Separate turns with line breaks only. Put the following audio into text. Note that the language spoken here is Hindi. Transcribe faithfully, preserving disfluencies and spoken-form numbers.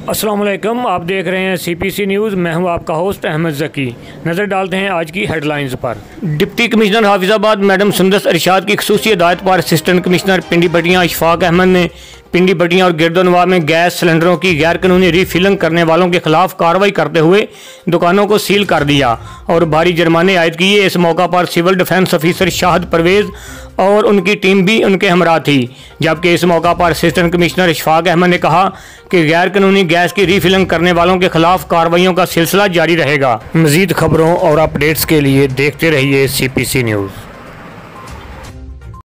अस्सलाम वालेकुम, आप देख रहे हैं सी पी सी न्यूज़। मैं हूं आपका होस्ट अहमद ज़की। नज़र डालते हैं आज की हेडलाइंस पर। Deputy commissioner Hafizabad madam Sundas Arshad की खसूसी हिदायत पर असिस्टेंट कमिश्नर पिंडी बटियाँ इशफाक अहमद ने पिंडी बटियाँ और गिरदोनवा में गैस सिलेंडरों की गैर कानूनी रीफिलिंग करने वालों के खिलाफ कार्रवाई करते हुए दुकानों को सील कर दिया और भारी जुर्माने आयद किए। इस मौका पर civil defence officer Shahid Parvez और उनकी टीम भी उनके हमरा थी, जबकि इस मौका पर असिस्टेंट कमिश्नर इशफाक अहमद ने कहा कि गैर कानूनी गैस की रीफिलिंग करने वालों के खिलाफ कार्रवाइयों का सिलसिला जारी रहेगा। मज़ीद खबरों और अपडेट्स के लिए देखते रहिए सी पी सी न्यूज़।